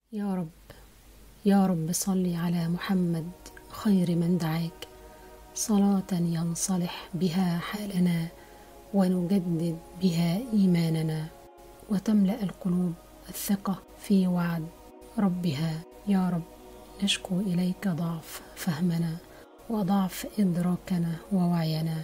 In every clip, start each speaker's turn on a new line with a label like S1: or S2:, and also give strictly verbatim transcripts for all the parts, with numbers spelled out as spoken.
S1: يا رب يا رب صل على محمد خير من دعاك، صلاة ينصلح بها حالنا ونجدد بها إيماننا، وتملأ القلوب الثقة في وعد ربها. يا رب نشكو إليك ضعف فهمنا وضعف إدراكنا ووعينا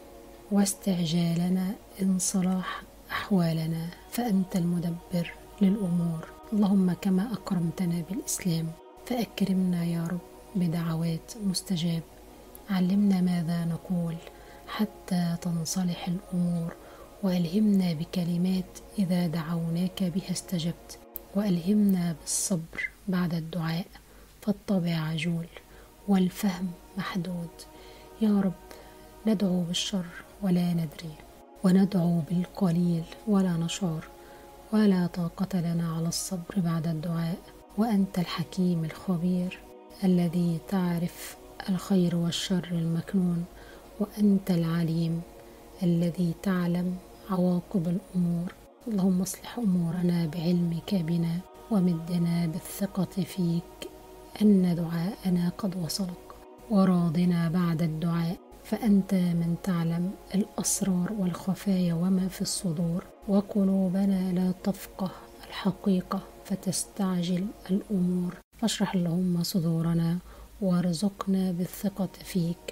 S1: واستعجالنا إن صلاح أحوالنا، فأنت المدبر للأمور. اللهم كما أكرمتنا بالإسلام فأكرمنا يا رب بدعوات مستجاب. علمنا ماذا نقول حتى تنصلح الأمور، وألهمنا بكلمات إذا دعوناك بها استجبت، وألهمنا بالصبر بعد الدعاء، فالطبع عجول والفهم محدود. يا رب ندعو بالشر ولا ندري، وندعو بالقليل ولا نشعر، ولا طاقة لنا على الصبر بعد الدعاء، وأنت الحكيم الخبير الذي تعرف الخير والشر المكنون، وأنت العليم الذي تعلم عواقب الأمور. اللهم اصلح أمورنا بعلمك بنا، ومدنا بالثقة فيك أن دعاءنا قد وصلك، وراضنا بعد الدعاء، فأنت من تعلم الأسرار والخفايا وما في الصدور، وقلوبنا لا تفقه الحقيقة فتستعجل الأمور. فاشرح اللهم صدورنا وارزقنا بالثقة فيك،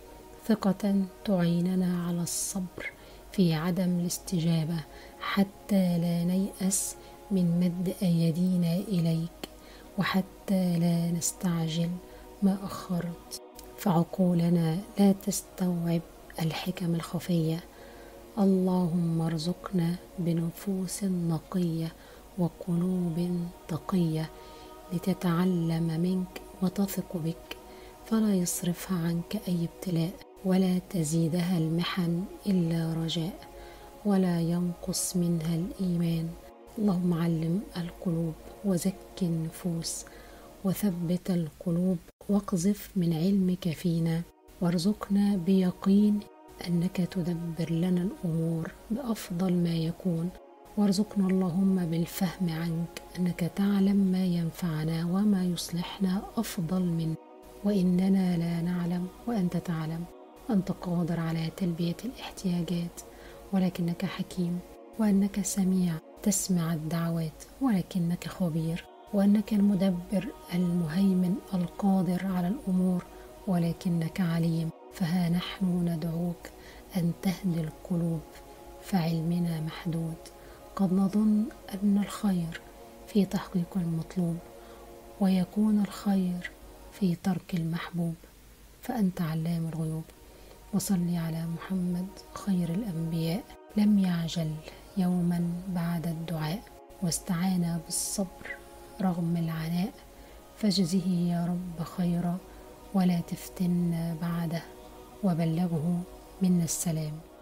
S1: ثقة تعيننا على الصبر في عدم الاستجابة، حتى لا نيأس من مد أيدينا إليك، وحتى لا نستعجل ما أخرت، فعقولنا لا تستوعب الحكم الخفية. اللهم ارزقنا بنفوس نقية وقلوب تقية لتتعلم منك وتثق بك، فلا يصرفها عنك أي ابتلاء، ولا تزيدها المحن إلا رجاء، ولا ينقص منها الإيمان. اللهم علم القلوب وزك النفوس وثبت القلوب، واقذف من علمك فينا، وارزقنا بيقين أنك تدبر لنا الأمور بأفضل ما يكون، وارزقنا اللهم بالفهم عنك أنك تعلم ما ينفعنا وما يصلحنا أفضل منه، وإننا لا نعلم وأنت تعلم، وأنت قادر على تلبية الاحتياجات، ولكنك حكيم، وأنك سميع تسمع الدعوات، ولكنك خبير، وأنك المدبر المهيمن القادر على الأمور، ولكنك عليم. فها نحن ندعوك أن تهدي القلوب، فعلمنا محدود، قد نظن أن الخير في تحقيق المطلوب، ويكون الخير في ترك المحبوب، فأنت علام الغيوب. وصل على محمد خير الأنبياء، لم يعجل يوما بعد الدعاء، واستعان بالصبر رغم العناء، فاجزه يا رب خيرا، ولا تفتنا بعده، وبلغه منا السلام.